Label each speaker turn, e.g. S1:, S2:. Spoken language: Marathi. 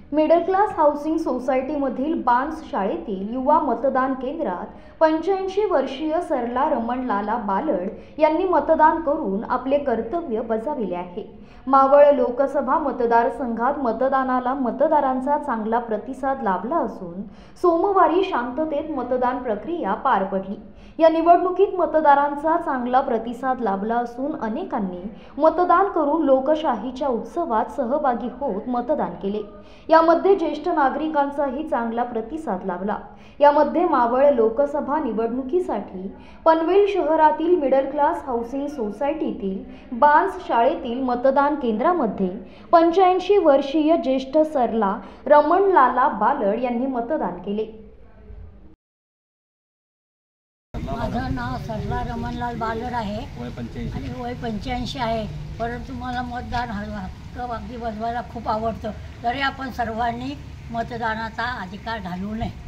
S1: मिडल क्लास हाऊसिंग सोसायटीमधील बान्स शाळेतील युवा मतदान केंद्रात 85 वर्षीय सरला रमणलाला बालड यांनी मतदान करून आपले कर्तव्य बजावले आहे। मावळ लोकसभा मतदारसंघात मतदानाला मतदारांचा चांगला प्रतिसाद लाभला असून सोमवारी शांततेत मतदान प्रक्रिया पार पडली। या निवडणुकीत मतदारांचा चांगला प्रतिसाद लाभला असून अनेकांनी मतदान करून लोकशाहीच्या उत्सवात सहभागी होत मतदान केले। यामध्ये ज्येष्ठ नागरिकांचाही चांगला प्रतिसाद लाभला। यामध्ये मावळ लोकसभा निवडणुकीसाठी पनवेल शहरातील मिडल क्लास हाऊसिंग सोसायटीतील बान्स शाळेतील मतदान केंद्रामध्ये 85 वर्षीय ज्येष्ठ सरला रमणलाला बालड यांनी मतदान केले।
S2: माझं नाव सरला रमणलाल बालड आहे आणि वय 85 आहे। परंतु मला मतदान हक्क अगदी बजवायला खूप आवडतं। तरी आपण सर्वांनी मतदानाचा अधिकार घालवू नये।